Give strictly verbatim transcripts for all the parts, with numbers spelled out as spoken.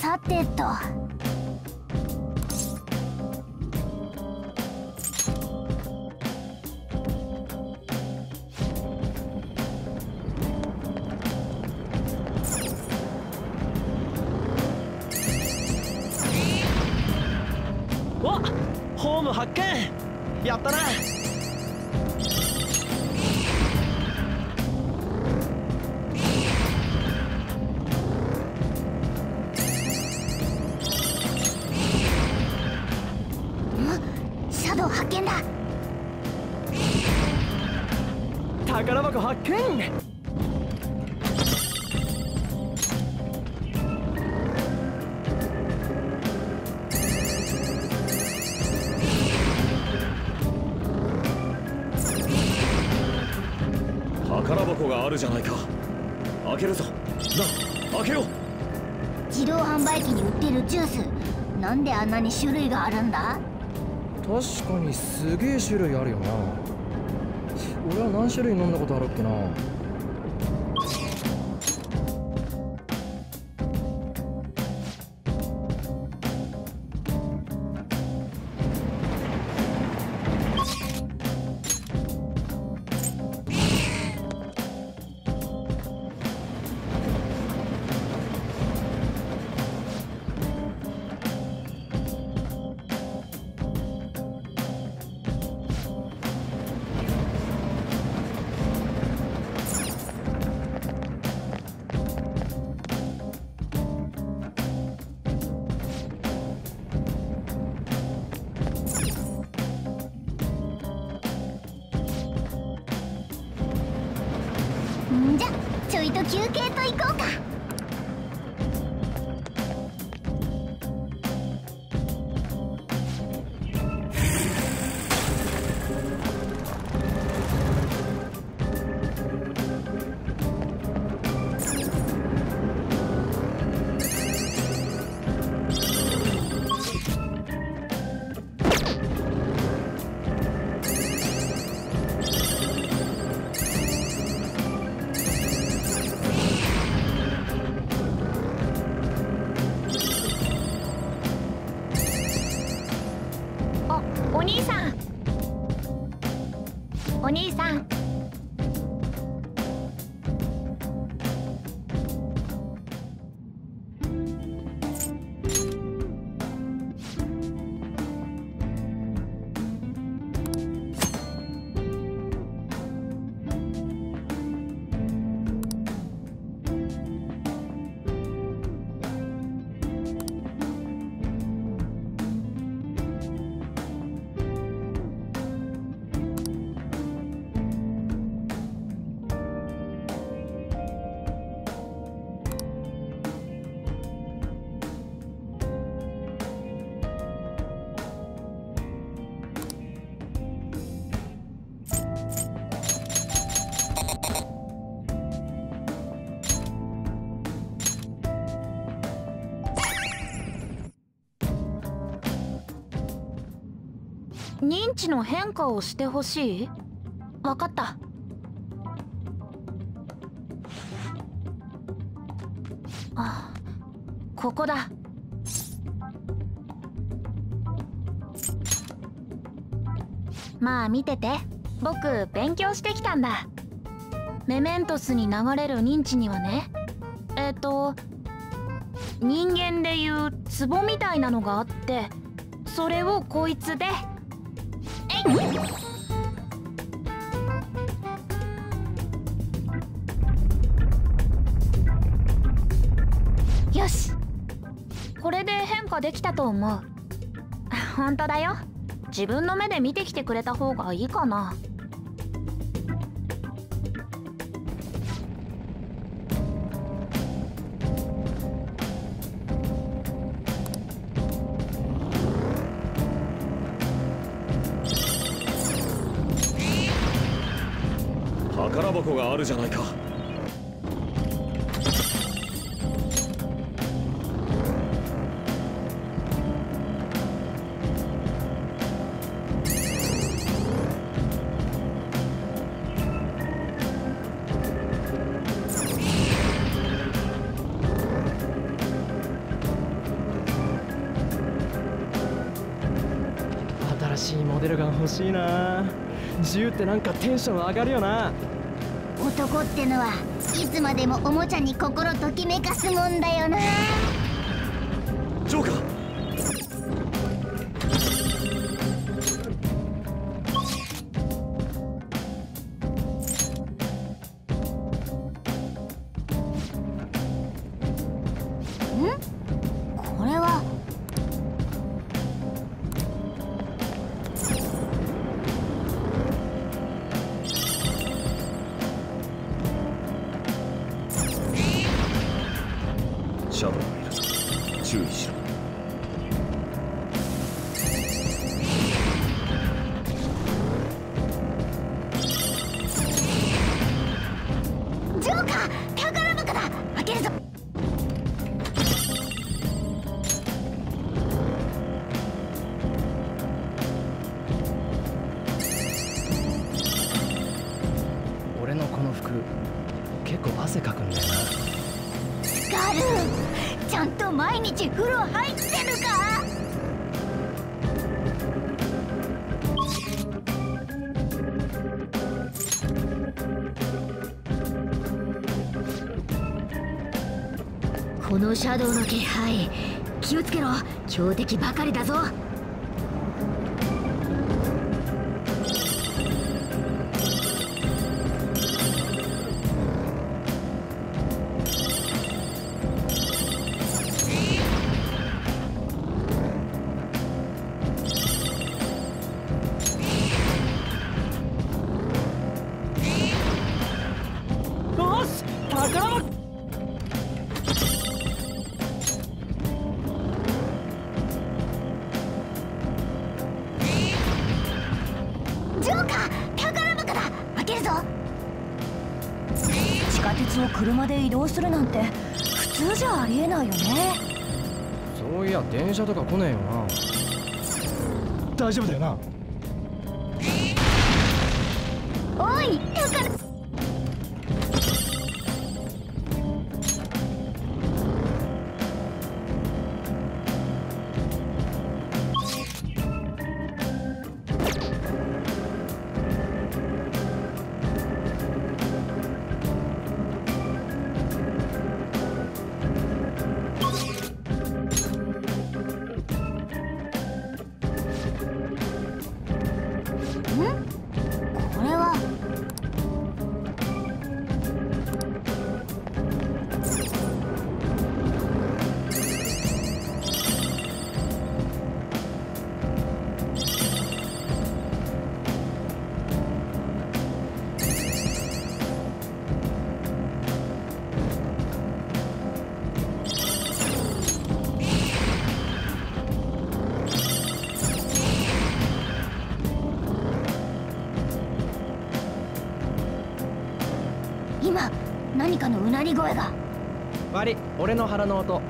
さてと。 お、ホーム発見。やったな。 シャドウ発見だ。 宝箱発見。宝箱があるじゃないか。開けるぞ。な、開けよう。 自動販売機に売ってるジュース、なんであんなに種類があるんだ？ 確かにすげえ種類あるよな。俺は何種類飲んだことあるっけな。 んじゃちょいと休憩と行こうか。お兄さん、お兄さん。認知の変化をしてほしい？わかった。あ、ここだ。まあ見てて。僕勉強してきたんだ。メメントスに流れる認知にはね、えっと人間でいうツボみたいなのがあって、それをこいつでよし、これで変化できたと思う。本当だよ。自分の目で見てきてくれた方がいいかな。 宝箱があるじゃないか。 しいモデルガン欲しいな。銃ってなんかテンション上がるよな。 男ってのはいつまでもおもちゃに心ときめかすもんだよな。 ジョーカー。 これはシャドウがいるぞ。注意しろ。 ジョーカー、宝箱だ。開けるぞ。 俺のこの服結構汗かくんだよな。 スカル、ちゃんと毎日風呂入ってるか？このシャドウの気配、気をつけろ。強敵ばかりだぞ。 よし、宝箱。 ジョーカー、宝箱だ。開けるぞ。地下鉄を車で移動するなんて普通じゃありえないよね。 そういや電車とか来ねえよな。大丈夫だよな。 おい、宝。これは今何かのうなり声が。 悪い、俺の腹の音。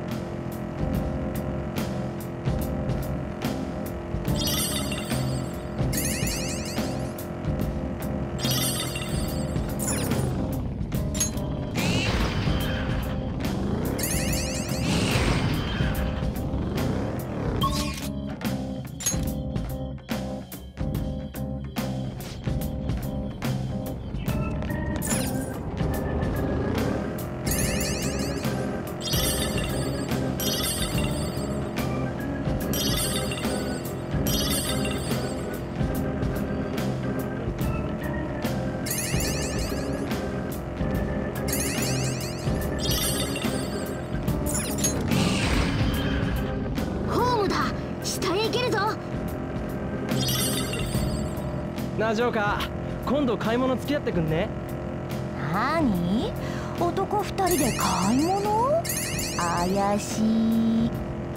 なあジョーカー、今度買い物付き合ってくんね。 なに？男二人で買い物？怪しい。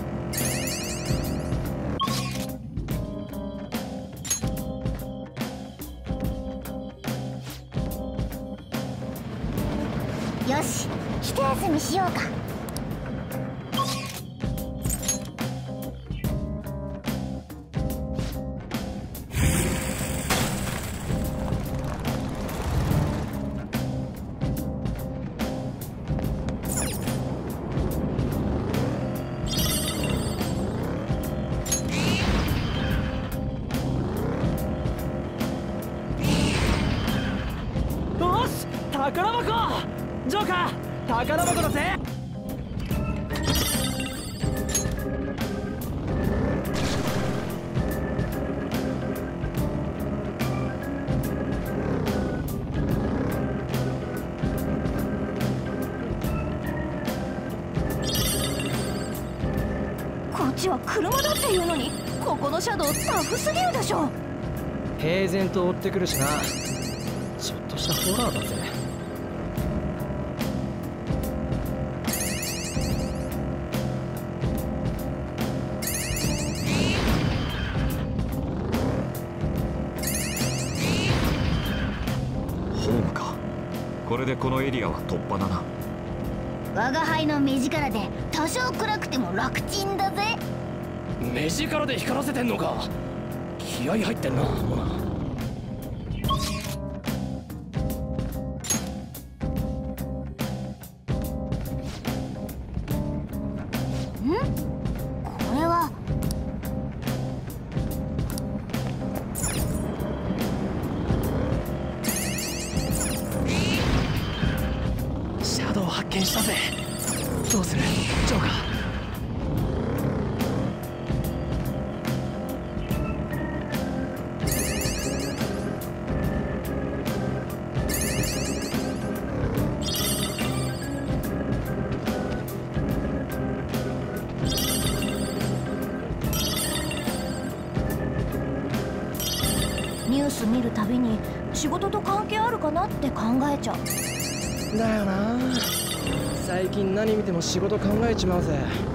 よし、一休みしようか。 宝箱だぜ。 こっちは車だっていうのに、ここのシャドウタフすぎるでしょ。 平然と追ってくるしな。ちょっとしたホラーだぜ。 ホームか。これでこのエリアは突破だな。 我が輩の目力で多少暗くても楽ちんだぜ。 目力で光らせてんのか。気合入ってんな、モナ。 これはシャドウ発見したぜ。どうするジョーカー。 ニュース見るたびに仕事と関係あるかなって考えちゃう。 だよな。最近何見ても仕事考えちまうぜ。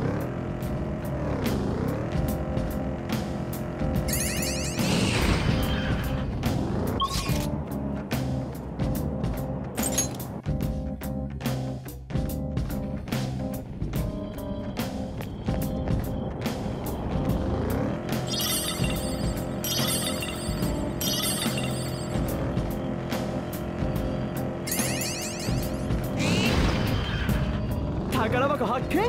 宝箱発見。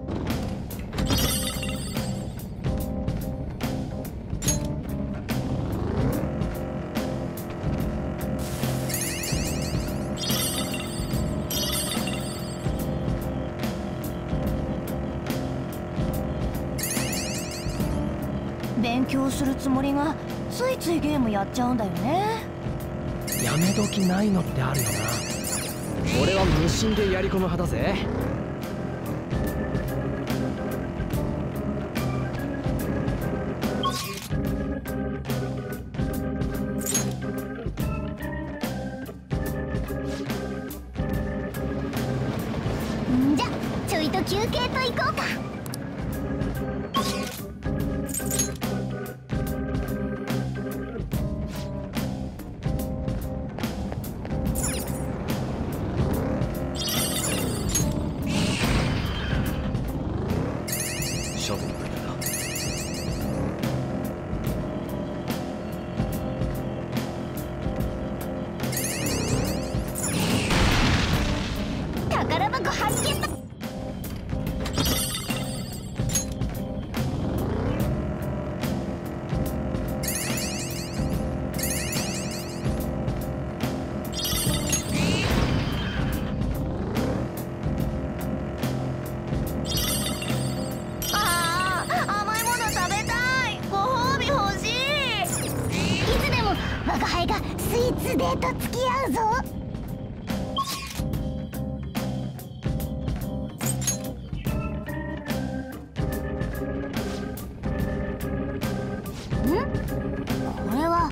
勉強するつもりがついついゲームやっちゃうんだよね。 やめ時ないのってあるよな。俺は無心でやり込む派だぜ。 んじゃちょいと休憩と行こうか。 シャドウだけだ。 宝箱発見だ。ああ、甘いもの食べたい。ご褒美欲しい。いつでも我が輩がスイーツデート付き合うぞ。これは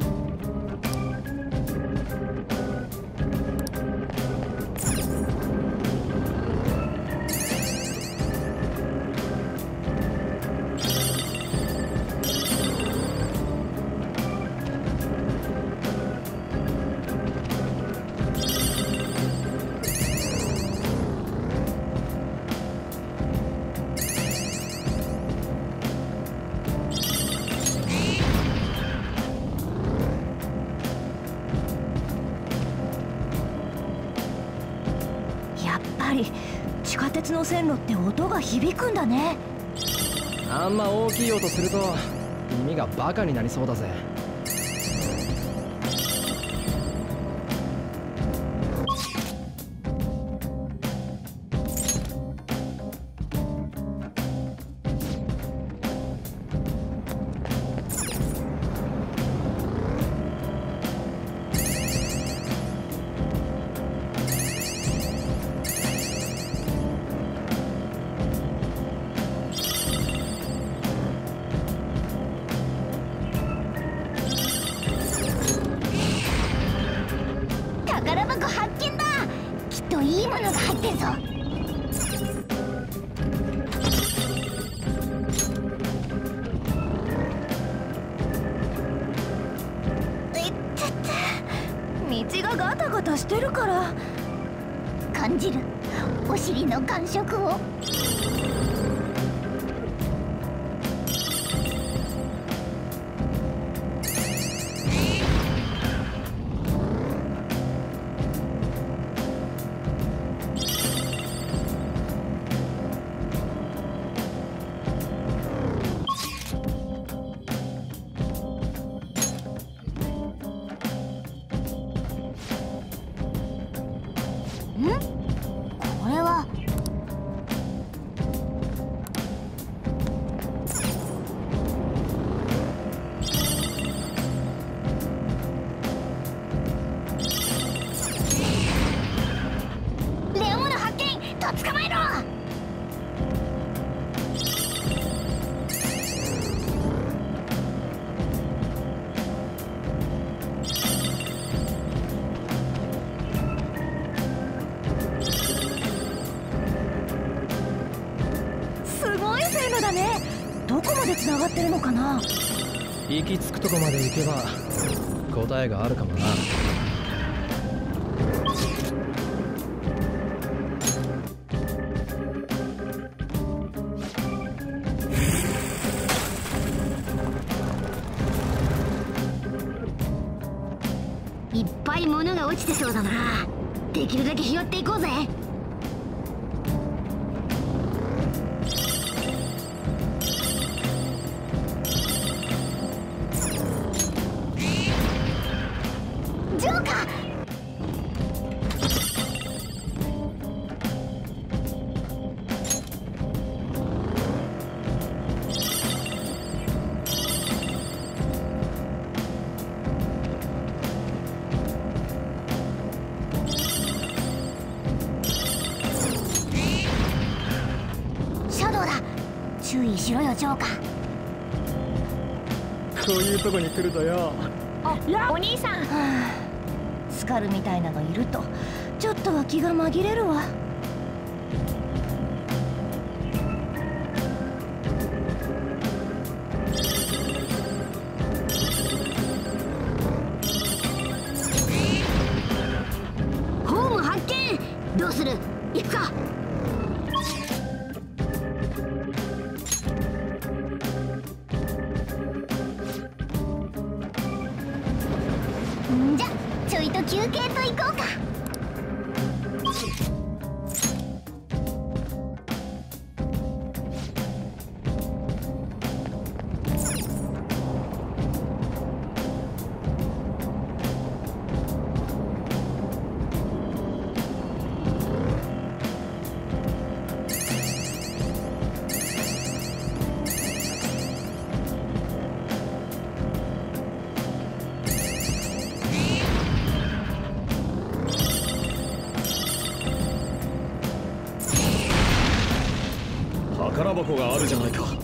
やっぱり地下鉄の線路って音が響くんだね。 あんま大きい音すると耳がバカになりそうだぜ。 タしてるから感じるお尻の感触を。これはレオモノ発見。とっ捕まえろ。すごい精度だね。どこまでつながってるのかな。 行き着くとこまで行けば答えがあるかもな。 いっぱい物が落ちてそうだな。できるだけ拾っていこうぜ。ジョーカー。シャドウだ。注意しろよジョーカー。 こういうとこに来るとよ。 あ、お兄さん。 はあ、スカルみたいなのいるとちょっとは気が紛れるわ。ホーム発見。どうする？行くか。んじゃちょいと休憩と行こうか。 宝箱があるじゃないか。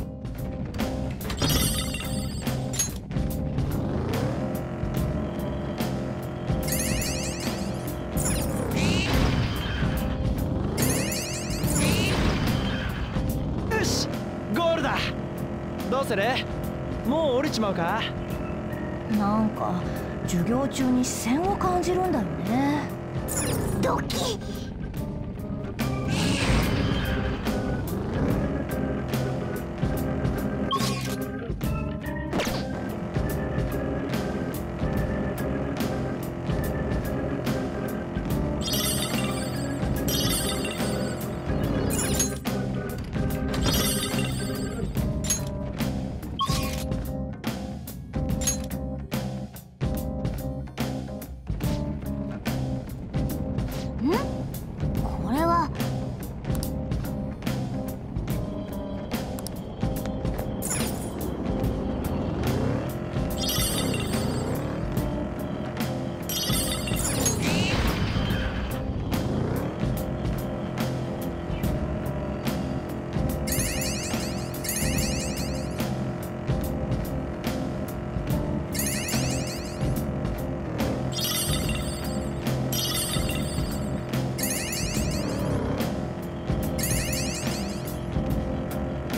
よし、ゴールだ。どうする？もう降りちまうか？ なんか授業中に視線を感じるんだよね。ドキッ。ん？これは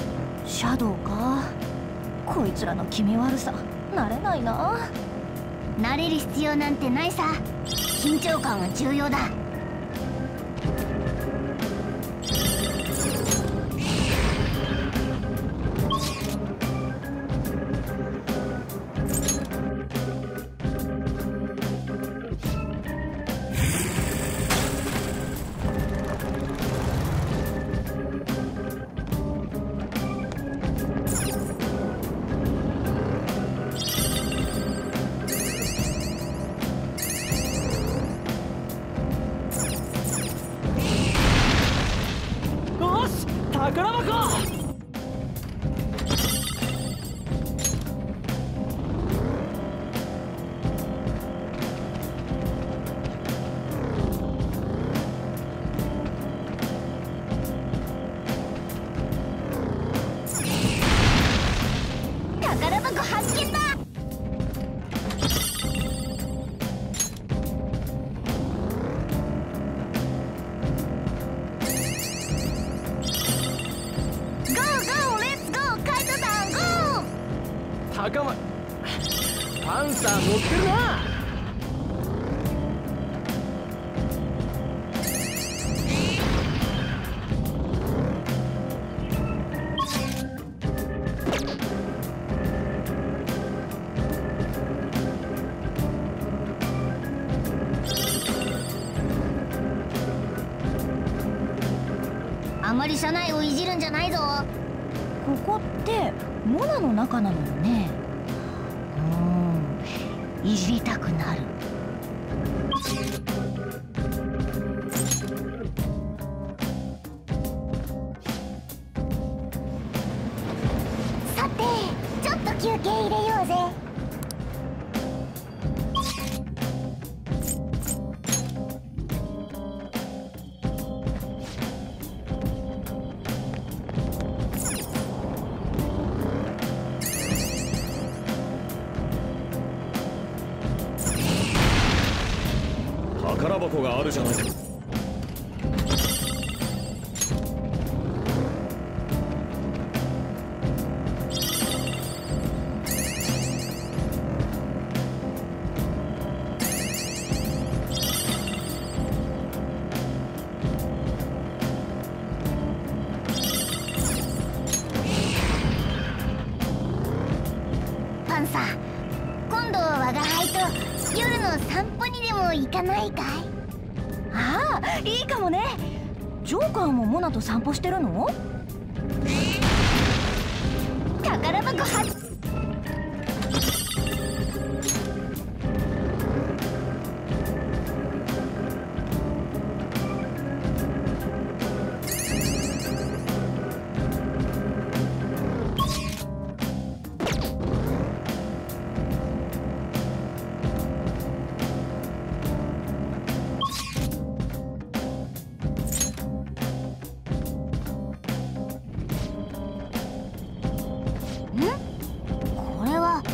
シャドウか。こいつらの気味悪さ慣れないな。 慣れる必要なんてないさ。緊張感は重要だ。 宝箱。 宝箱発見だ。 高まパンサー乗ってるな。 あまり車内をいじるんじゃないぞ。 ここってモナの中なのよね。 うーん、いじりたくなる。さて、ちょっと休憩入れようぜ。 宝箱があるじゃないか。 パンサー、今度我が輩と夜の散歩にでも行かないかい？ ああ、いいかもね。ジョーカーもモナと散歩してるの？ 宝箱発これは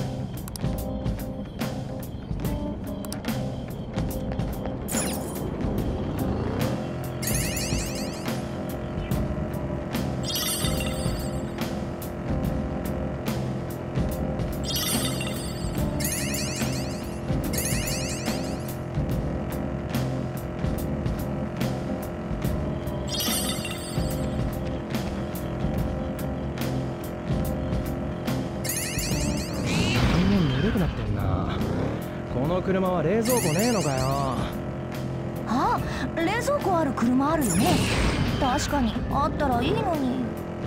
ぬるくなってんな。この車は冷蔵庫ねえのかよ。 ああ、冷蔵庫ある車あるよね。確かにあったらいいのに。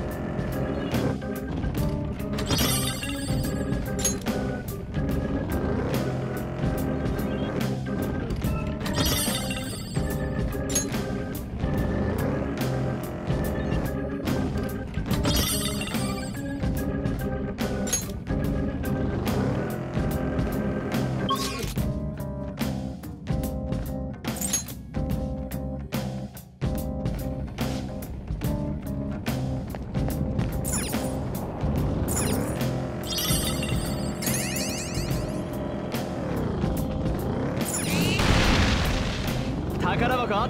宝箱。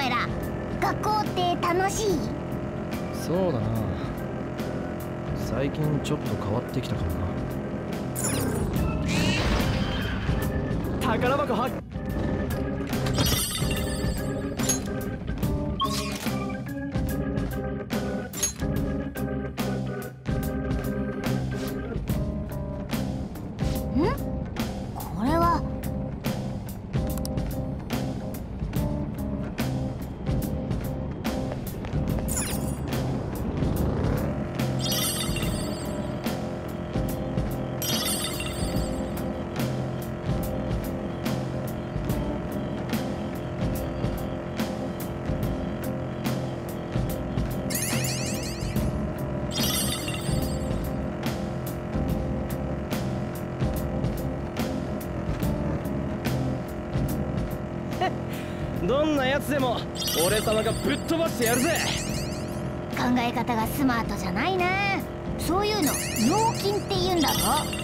前ら。学校って楽しい？ そうだな、最近ちょっと変わってきたかもな。宝箱発見。 これはどんなやつでも俺様がぶっ飛ばしてやるぜ。 考え方がスマートじゃないな。そういうの脳筋って言うんだぞ。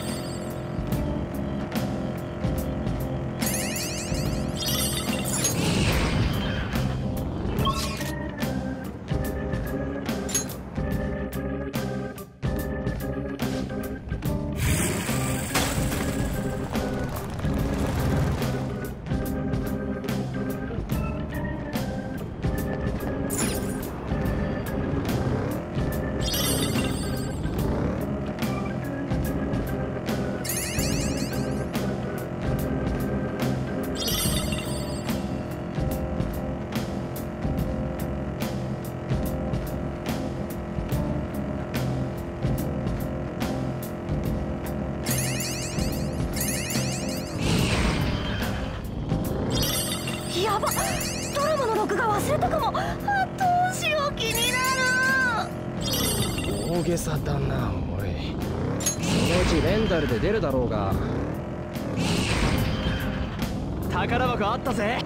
やばっ、ドラマの録画忘れたかも。あ、どうしよう、気になる。 大げさだなおい。そのうちレンタルで出るだろうが。宝箱あったぜ。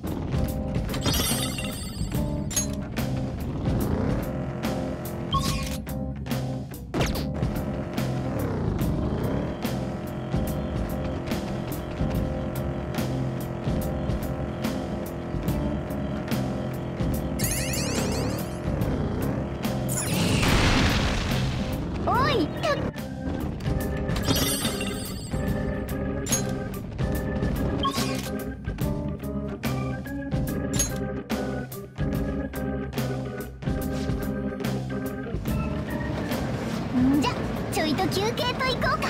おい、たんじゃちょいと休憩と行こうか。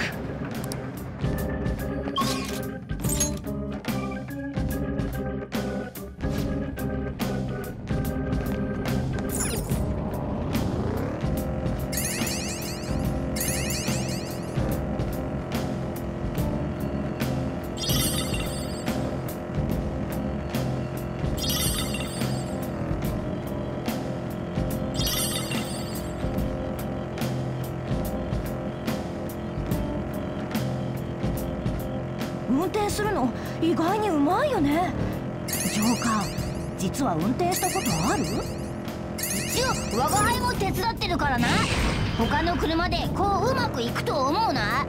運転するの意外にうまいよね。ジョーカー、実は運転したことある？ 一応我が輩も手伝ってるからな。他の車でこううまくいくと思うな。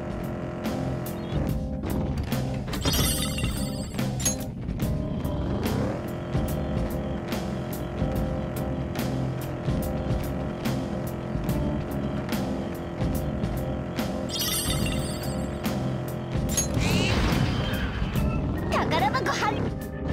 宝箱はる。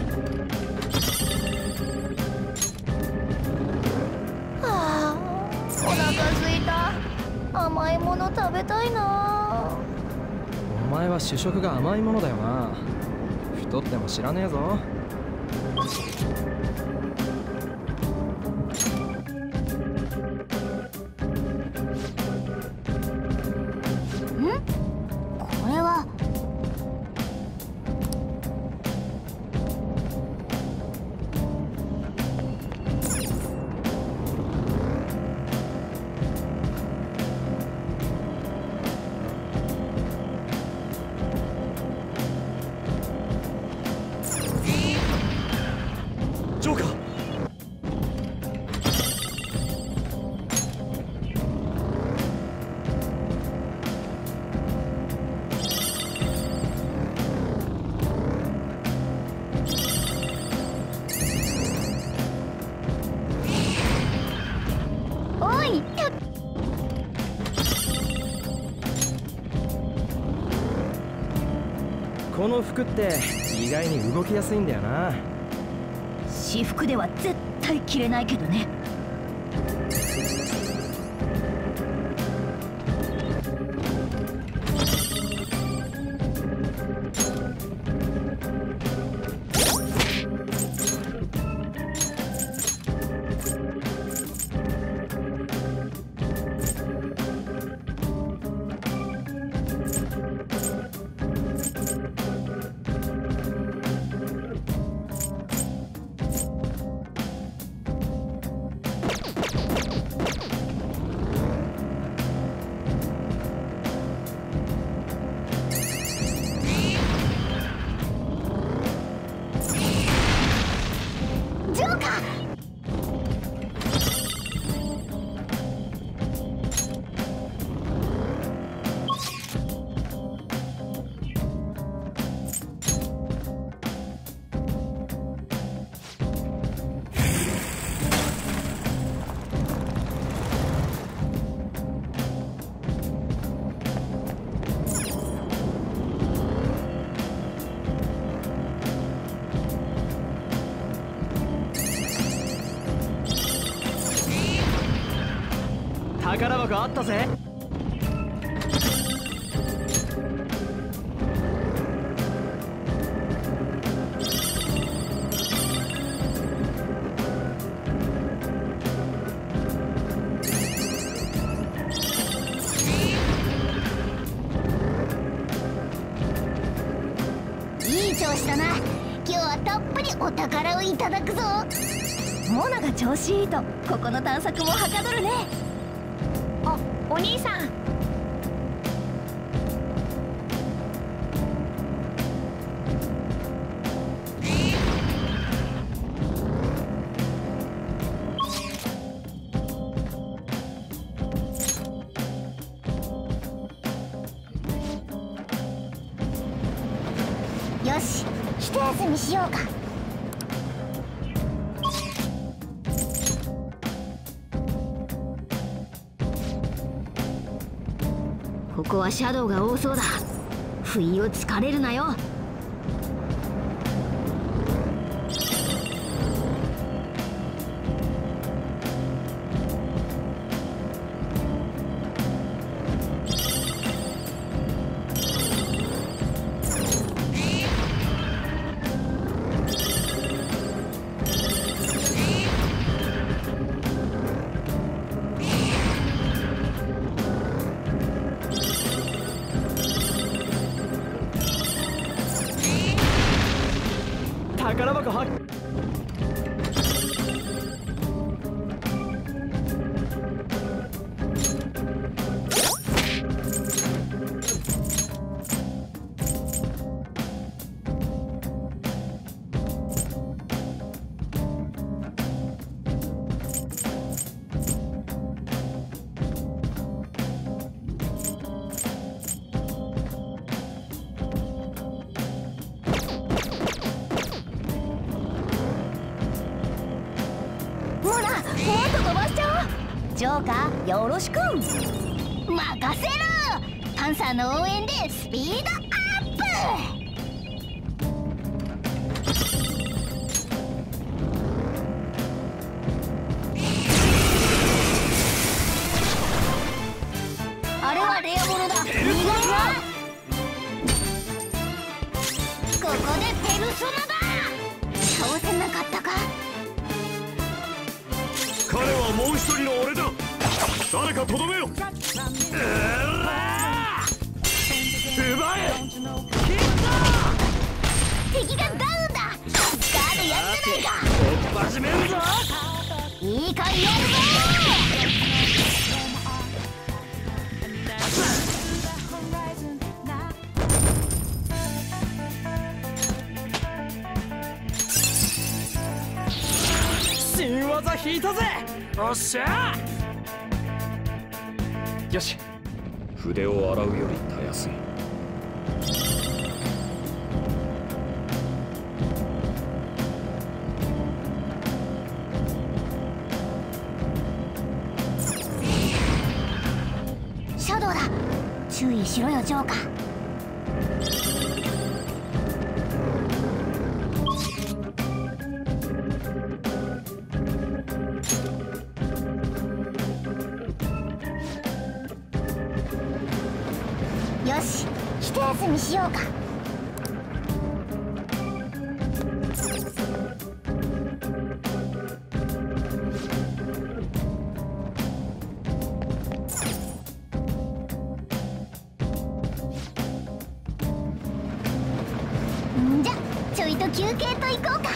はあ、お腹すいた。甘いもの食べたいな。 お前は主食が甘いものだよな。太っても知らねえぞ。 これはジョこの服って意外に動きやすいんだよな。 私服では絶対着れないけどね。 宝箱あったぜ。 いい調子だな。今日はたっぷりお宝をいただくぞ。 モナが調子いいとここの探索もはかどるね。 お兄さん、 よし、一休みしようか。 ここはシャドウが多そうだ。不意をつかれるなよ。 宝箱発見。 ジョーカー、よろしく。任せろ。パンサーの応援でスピードアップ。あれはレアものだ。逃がすな。ここでペルソナだ。倒せなかったか。 彼はもう一人の俺だ。誰かとどめよ。うら奪え。 敵がダウンだ。ガードやってないか。 突破しめんぞ。 いいかいやるぞ。 新技引いたぜ。おっしゃ。よし。 筆を洗うよりたやすい。 シャドウだ。注意しろよジョーカー。 よし、一休みしようか。んじゃちょいと休憩といこうか。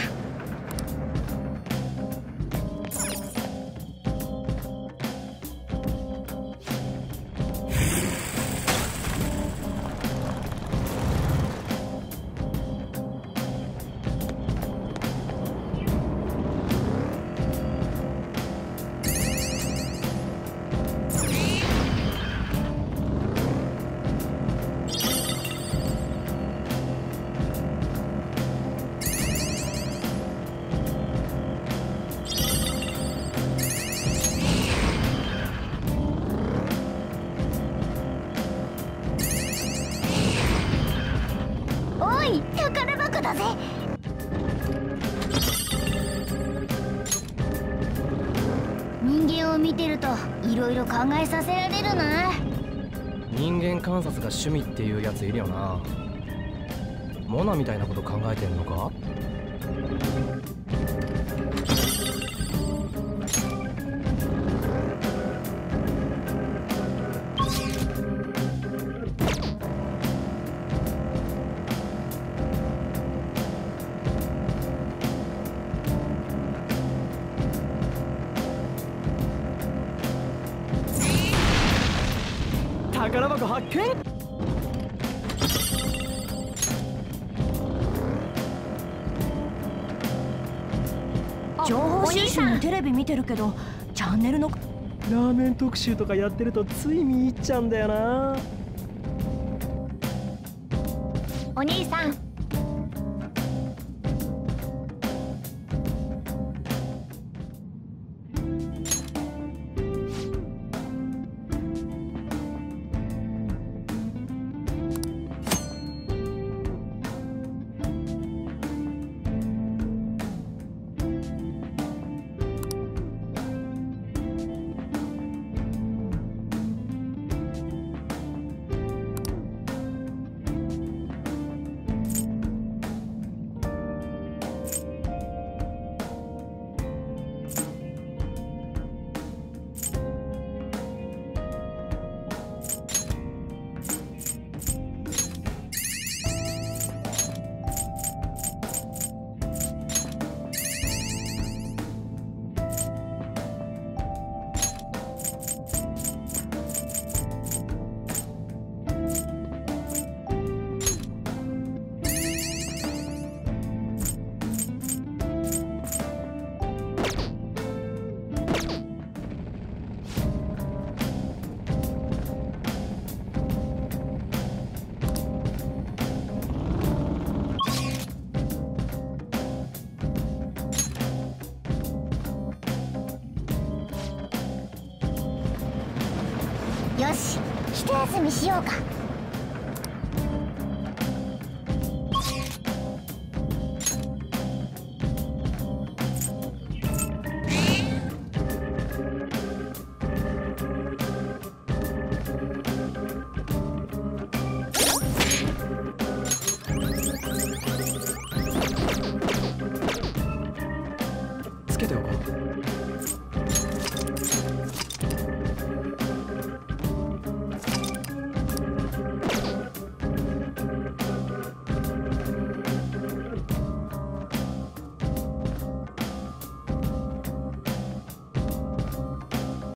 おい、宝箱だぜ。人間を見てるといろいろ考えさせられるな。 人間観察が趣味っていうやついるよな。モナみたいなこと考えてんのか？宝箱発見。 情報収集のテレビ見てるけど、チャンネルのラーメン特集とかやってるとつい見入っちゃうんだよな。 お兄さん、 よし、一休みしようか。